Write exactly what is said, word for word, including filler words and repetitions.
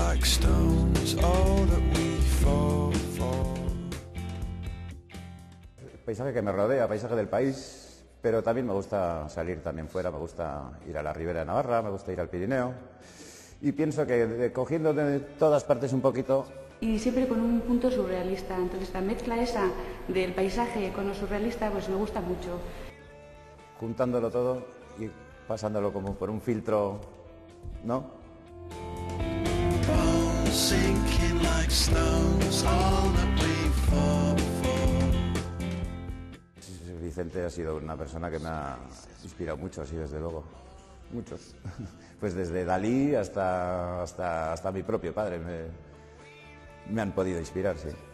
like stones, all that we fall for. El paisaje que me rodea, paisaje del país, pero también me gusta salir también fuera, me gusta ir a la Ribera de Navarra, me gusta ir al Pirineo, y pienso que de, cogiendo de todas partes un poquito. Y siempre con un punto surrealista, entonces la mezcla esa del paisaje con lo surrealista pues me gusta mucho. Juntándolo todo y pasándolo como por un filtro, ¿no? Sinking like stones, all that we fall for. Vicente ha sido una persona que me ha inspirado mucho, sí, desde luego. Muchos. Pues desde Dalí hasta, hasta, hasta mi propio padre me, me han podido inspirar, sí.